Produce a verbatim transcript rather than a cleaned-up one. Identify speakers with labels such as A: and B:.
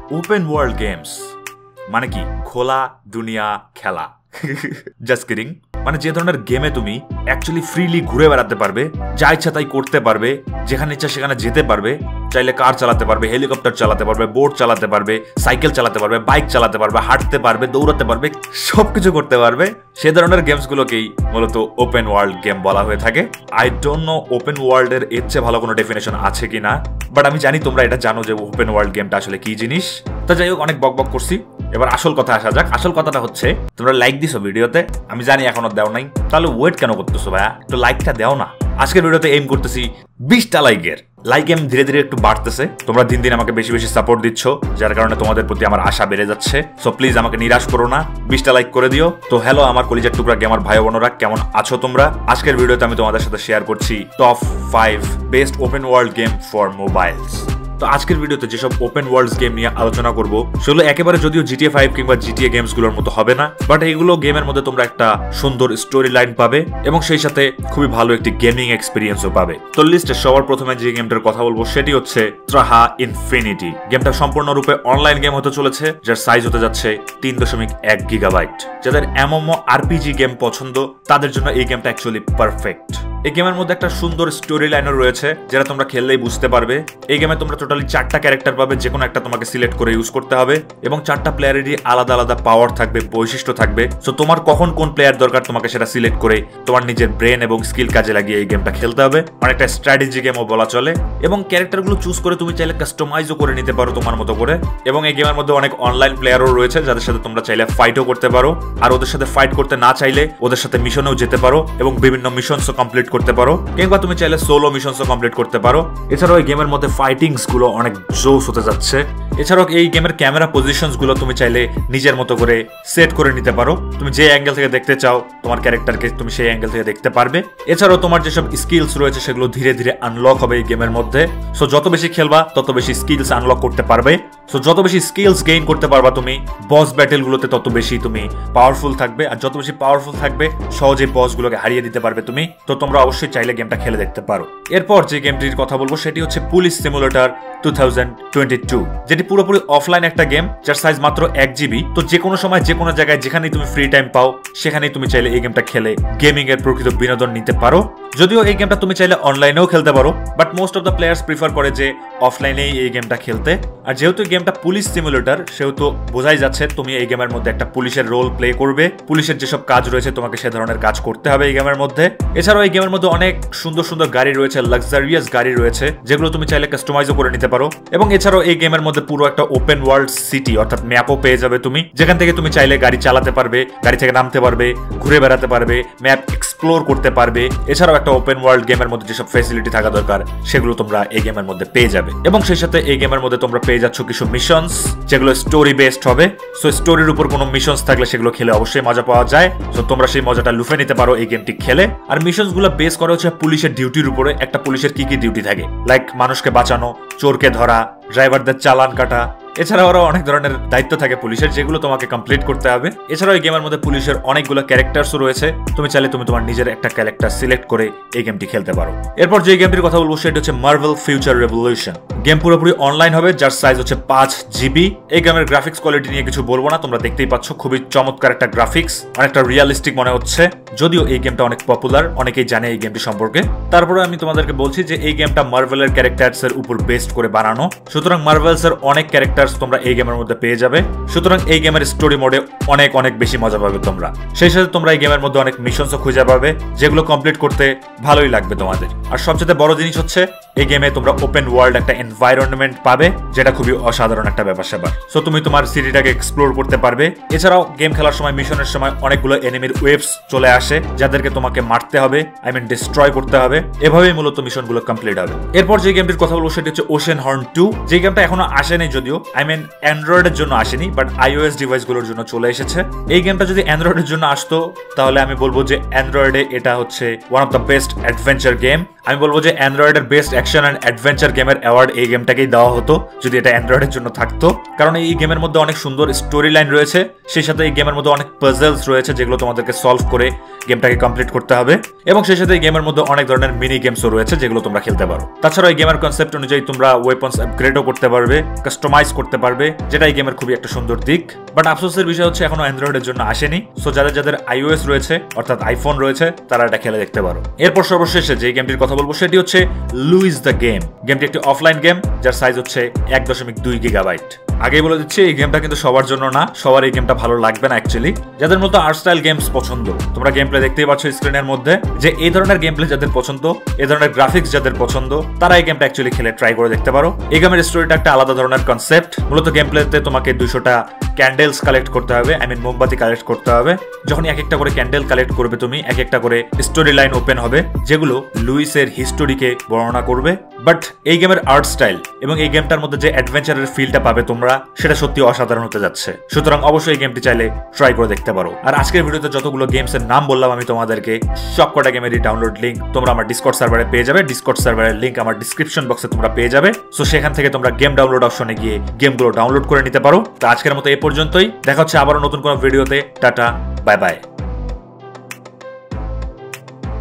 A: Open world games মানে কি? খোলা দুনিয়া খেলা। Just kidding. মানে যে ধরনের গেমে তুমি অ্যাকচুয়ালি ফ্রিলি ঘুরে বেড়াতে পারবে, যা ইচ্ছা তাই করতে পারবে, যেখানে ইচ্ছা সেখানে যেতে পারবে, চাইলে কার চালাতে পারবে, হেলিকপ্টার চালাতে পারবে, বোট চালাতে পারবে, সাইকেল চালাতে পারবে, বাইক চালাতে পারবে, হাঁটতে পারবে, দৌড়াতে পারবে, সবকিছু করতে পারবে। সে ধরনের গেমসগুলোকেই মূলত ওপেন ওয়ার্ল্ড গেম বলা হয়ে থাকে। আই ডোন্ট নো ওপেন ওয়ার্ল্ডের এর চেয়ে ভালো কোনো ডেফিনেশন আছে কিনা, বাট আমি জানি তোমরা এটা জানো যে ওপেন ওয়ার্ল্ড গেমটা আসলে কি জিনিস। তো যাই হোক, অনেক বক বক করছি, এবার আসল কথা আসা যাক। আসল কথাটা হচ্ছে, তোমরা লাইক দিছো ভিডিওতে, আমি জানি এখনো দেও নাই, তাহলে ওয়েট কেন করতেছো ভাইয়া? একটু লাইকটা দেও না। আজকের ভিডিওতে এইম করতেছি বিশটা লাইকের। লাইক এম ধীরে ধীরে একটু বাড়তেছে, তোমরা দিন দিন আমাকে বেশি বেশি সাপোর্ট দিচ্ছ, যার কারণে তোমাদের প্রতি আমার আশা বেড়ে যাচ্ছে। সো প্লিজ আমাকে নিরাশ করো না, বিশটা লাইক করে দিও। তো হ্যালো আমার কলিজার টুকরা গেমার ভাই বোনেরা, কেমন আছো তোমরা? আজকের ভিডিওতে আমি তোমাদের সাথে শেয়ার করছি top five best open world game for mobiles. তো আজকের ভিডিওতে যেসব ওপেন ওয়ার্ল্ড গেম নিয়ে আলোচনা করবো, সেগুলো একেবারে যদিও জিটিএ ফাইভ কিংবা জিটিএ গেমস গুলোর মতো হবে না, বাট এইগুলো গেমের মধ্যে তোমরা একটা সুন্দর স্টোরি লাইন পাবে এবং সেই সাথে খুবই ভালো একটি গেমিং এক্সপিরিয়েন্সও পাবে। তো লিস্টে সবার প্রথমে যে গেমটার কথা বলবো সেটি হচ্ছে ত্রাহা ইনফিনিটি। গেমটা সম্পূর্ণরূপে অনলাইন গেম হতে চলেছে, যার সাইজ হতে যাচ্ছে তিন দশমিক এক গিগাবাইট। যাদের এমএমও আরপিজি গেম পছন্দ তাদের জন্য এই গেমটা অ্যাকচুয়ালি পারফেক্ট। এই গেমের মধ্যে একটা সুন্দর স্টোরি লাইনও রয়েছে, যেটা তোমরা খেললেই বুঝতে পারবে। এই গেমে তোমরা টোটালি চারটা ক্যারেক্টার পাবে, যে কোনো একটা তোমাকে সিলেক্ট করে ইউজ করতে হবে এবং চারটা প্লেয়ারেরই আলাদা আলাদা পাওয়ার থাকবে, বৈশিষ্ট্য থাকবে। সো তোমার কখন কোন প্লেয়ার দরকার তোমাকে সেটা সিলেক্ট করে তোমার নিজের ব্রেন এবং স্কিল কাজে লাগিয়ে এই গেমটা খেলতে হবে। অনেকটা স্ট্র্যাটেজি গেমও বলা চলে এবং ক্যারেক্টারগুলো চুজ করে তুমি চাইলে কাস্টমাইজও করে নিতে পারো তোমার মতো করে। এবং এই গেমের মধ্যে অনেক অনলাইন প্লেয়ারও রয়েছে, যাদের সাথে তোমরা চাইলে ফাইটও করতে পারো, আর ওদের সাথে ফাইট করতে না চাইলে ওদের সাথে মিশনেও যেতে পারো এবং বিভিন্ন মিশনসও কমপ্লিট করতে পারো, কিংবা তুমি চাইলে সোলো মিশনসও কমপ্লিট করতে পারো। এছাড়াও এই গেমের মধ্যে ফাইটিংস গুলো অনেক জোস হতে যাচ্ছে। এছাড়াও এই গেমের ক্যামেরা পজিশনস গুলো তুমি চাইলে নিজের মতো করে সেট করে নিতে পারো। তুমি যে অ্যাঙ্গেল থেকে দেখতে চাও তোমার ক্যারেক্টারকে তুমি সেই অ্যাঙ্গেল থেকে দেখতে পারবে। এছাড়াও তোমার যেসব স্কিলস রয়েছে সেগুলো ধীরে ধীরে আনলক হবে এই গেমের মধ্যে। সো যত বেশি খেলবা তত বেশি স্কিলস আনলক করতে পারবে। সো যত বেশি স্কিলস গেইন করতে পারবা তুমি বস ব্যাটেল গুলোতে, তত বেশি তুমি পাওয়ারফুল থাকবে, আর যত বেশি পাওয়ারফুল থাকবে সহজে বস গুলোকে হারিয়ে দিতে পারবে তুমি। তো তোমরা অবশ্যই চাইলে গেমটা খেলে দেখতে পারো। এরপর যে গেমটির কথা বলবো সেটি হচ্ছে police simulator two thousand twenty two, যেটি পুরোপুরি অফলাইন একটা গেম, যার সাইজ মাত্র এক জিবি। তো যে কোনো সময় যে কোনো জায়গায় যেখানেই তুমি ফ্রি টাইম পাও সেখানেই তুমি চাইলে এই গেমটা খেলে গেমিং এর প্রকৃত বিনোদন নিতে পারো। যদিও এই গেমটা তুমি চাইলে অনলাইনেও খেলতে পারো, but most of the players prefer করে যে অফলাইনেই এই গেমটা খেলতে। আর যেহেতু এই গেমটা পুলিশ সিমুলেটর, সেহেতু বোঝাই যাচ্ছে তুমি এই গেমের মধ্যে একটা পুলিশের রোল প্লে করবে। পুলিশের যেসব কাজ রয়েছে তোমাকে সে ধরনের কাজ করতে হবে এই গেমের মধ্যে। এছাড়াও এই গেমের মধ্যে অনেক সুন্দর সুন্দর গাড়ি রয়েছে, লাক্সারিয়াস গাড়ি রয়েছে, যেগুলো তুমি চাইলে কাস্টমাইজও করে নিতে পারো। এবং এছাড়াও এই গেমের মধ্যে পুরো একটা ওপেন ওয়ার্ল্ড সিটি অর্থাৎ ম্যাপও পেয়ে যাবে তুমি, যেখান থেকে তুমি চাইলে গাড়ি চালাতে পারবে, গাড়ি থেকে নামতে পারবে, ঘুরে বেড়াতে পারবে, ম্যাপ এক্সপ্লোর করতে পারবে। এছাড়াও একটা ওপেন ওয়ার্ল্ড গেমের মধ্যে যেসব ফ্যাসিলিটি থাকা দরকার সেগুলো তোমরা এই গেমের মধ্যে পেয়ে যাবে। এবং সেই সাথে এই গেমের মধ্যে তোমরা পেয়ে যাচ্ছ কিছু মিশনস, যেগুলো স্টোরি বেসড হবে। সো স্টোরির উপর কোনো মিশনস থাকলে সেগুলো খেলে অবশ্যই মজা পাওয়া যায়। সো তোমরা সেই মজাটা লুফে নিতে পারো এই গেমটি খেলে। আর মিশনস গুলো বেস করা হচ্ছে পুলিশের ডিউটির উপরে। একটা পুলিশের কি কি ডিউটি থাকে, লাইক মানুষকে বাঁচানো, চোরকে ধরা, ড্রাইভারদের চালান কাটা, এছাড়াও আরো অনেক ধরনের দায়িত্ব থাকে পুলিশের, যেগুলো তোমাকে কমপ্লিট করতে হবে। এছাড়াও এই গেমের মধ্যে পুলিশের অনেকগুলো ক্যারেক্টারসও রয়েছে, তুমি চাইলে তুমি তোমার নিজের একটা ক্যারেক্টার সিলেক্ট করে এই গেমটি খেলতে পারো। এরপর যে গেমটির কথা বলবো সেটা হচ্ছে মার্ভেল ফিউচার রেভলিউশন। গেম পুরোপুরি অনলাইন হবে, যার সাইজ হচ্ছে পাঁচ জিবি। এই গেমের গ্রাফিক্স কোয়ালিটি নিয়ে কিছু বলবো না, তোমরা দেখতেই পাচ্ছ খুবই চমৎকার একটা গ্রাফিক্স, অনেকটা রিয়ালিস্টিক মনে হচ্ছে। যদিও এই গেমটা অনেক পপুলার, অনেকেই জানে এই গেমটি সম্পর্কে, তারপরে আমি তোমাদেরকে বলছি যে এই গেমটা মার্ভেলের ক্যারেক্টার্স এর উপর বেসড করে বানানো। সুতরাং মার্ভেলস এর অনেক ক্যারেক্টার্স তোমরা এই গেমের মধ্যে পেয়ে যাবে। সুতরাং এই গেমের স্টোরি মোডে অনেক অনেক বেশি মজা পাবে তোমরা। সেই সাথে তোমরা এই গেমের মধ্যে অনেক মিশনসও খুঁজে পাবে, যেগুলো কমপ্লিট করতে ভালোই লাগবে তোমাদের। আর সবচেয়ে বড় জিনিস হচ্ছে এই গেমে তোমরা ওপেন ওয়ার্ল্ড একটা এনভায়রনমেন্ট পাবে, যেটা খুবই অসাধারণ একটা ব্যাপার স্যাপার। সো তুমি তোমার সিটিটাকে এক্সপ্লোর করতে পারবে। এছাড়াও গেম খেলার সময় মিশনের সময় অনেকগুলো এনিমির ওয়েভস চলে আসে, যাদেরকে তোমাকে মারতে হবে, আই মিন ডিস্ট্রয় করতে হবে। এভাবেই মূলত মিশনগুলো কমপ্লিট হবে। এরপর যে গেমটির কথা বলবো সেটা হচ্ছে ওশেন হর্ন টু। যে গেমটা এখনো আসেনি, যদিও আই মিন অ্যান্ড্রয়েডের জন্য আসেনি, বাট আইওএস ডিভাইসগুলোর জন্য চলে এসেছে। এই গেমটা যদি অ্যান্ড্রয়েডের জন্য আসতো তাহলে আমি বলবো যে অ্যান্ড্রয়েডে এটা হচ্ছে one of the best adventure game. আমি বলবো যে অ্যান্ড্রয়েডের বেস্ট অ্যাকশন অ্যান্ড অ্যাডভেঞ্চার গেমের অ্যাওয়ার্ড এই গেমটাকেই দেওয়া হতো যদি এটা অ্যান্ড্রয়েডের জন্য থাকতো, কারণ এই গেমের মধ্যে অনেক সুন্দর স্টোরি লাইন রয়েছে। সেই সাথে এই গেমের মধ্যে অনেক পাজলস রয়েছে, যেগুলো তোমাদেরকে সলভ করে গেমটাকে কমপ্লিট করতে হবে এবং সেই সাথে এই গেমের মধ্যে অনেক ধরনের মিনি গেমসও রয়েছে যেগুলো তোমরা খেলতে পারো। তাছাড়া এই গেমের কনসেপ্ট অনুযায়ী তোমরা ওয়েপন্স আপগ্রেডও করতে পারবে, কাস্টমাইজ করতে পারবে, যেটা এই গেমের খুবই একটা সুন্দর দিক। বাট আফসোসের বিষয় হচ্ছে এখনো অ্যান্ড্রয়েডের জন্য আসেনি। সো যাদের যাদের আইওএস রয়েছে অর্থাৎ আইফোন রয়েছে তারা এটা খেলে দেখতে পারো। এরপর সর্বশেষে যে গেমটির কথা বলবো সেটি হচ্ছে লুইস দ্য গেম। গেমটি একটি অফলাইন গেম যার সাইজ হচ্ছে এক দশমিক দুই গিগাবাইট। আগেই বলে দিচ্ছি এই গেমটা কিন্তু সবার জন্য না, সবার এই গেমটা ভালো লাগবে না অ্যাকচুয়ালি। যাদের মতো আর্ট স্টাইল গেমস পছন্দ, তোমরা গেম প্লে দেখতেই পাচ্ছ স্ক্রিনের মধ্যে, যে এই ধরনের গেম প্লে যাদের পছন্দ, এই ধরনের গ্রাফিক্স যাদের পছন্দ, তারা এই গেমটা অ্যাকচুয়ালি খেলে ট্রাই করে দেখতে পারো। এই গেমের স্টোরিটা একটা আলাদা ধরনের কনসেপ্ট। মূলত গেম প্লেতে তোমাকে দুইশোটা ক্যান্ডেলস কালেক্ট করতে হবে, আই মিন মোমবাতি কালেক্ট করতে হবে। যখন এক একটা করে ক্যান্ডেল কালেক্ট করবে তুমি, এক একটা করে স্টোরি লাইন ওপেন হবে যেগুলো লুইসের হিস্টোরিকে বর্ণনা করবে। বাট এই গেমের আর্ট স্টাইল এবং এই গেমটার মধ্যে যে অ্যাডভেঞ্চারের ফিলটা পাবে তোমরা, সেটা সত্যি অসাধারণ হতে যাচ্ছে। সুতরাং অবশ্যই এই গেমটি চাইলে ট্রাই করে দেখতে পারো। আর আজকের ভিডিওতে যতগুলো গেমস এর নাম বললাম আমি তোমাদেরকে, সবকটা গেমেরই ডাউনলোড লিংক তোমরা আমার ডিসকর্ড সার্ভারে পেয়ে যাবে। ডিসকর্ড সার্ভারের লিংক আমার ডিসক্রিপশন বক্সে তোমরা পেয়ে যাবে। সো সেখান থেকে তোমরা গেম ডাউনলোড অপশনে গিয়ে গেমগুলো ডাউনলোড করে নিতে পারো। তো আজকের মতো এই পর্যন্তই, দেখা হচ্ছে আবারও নতুন কোনো ভিডিওতে। Ta-ta, bye by.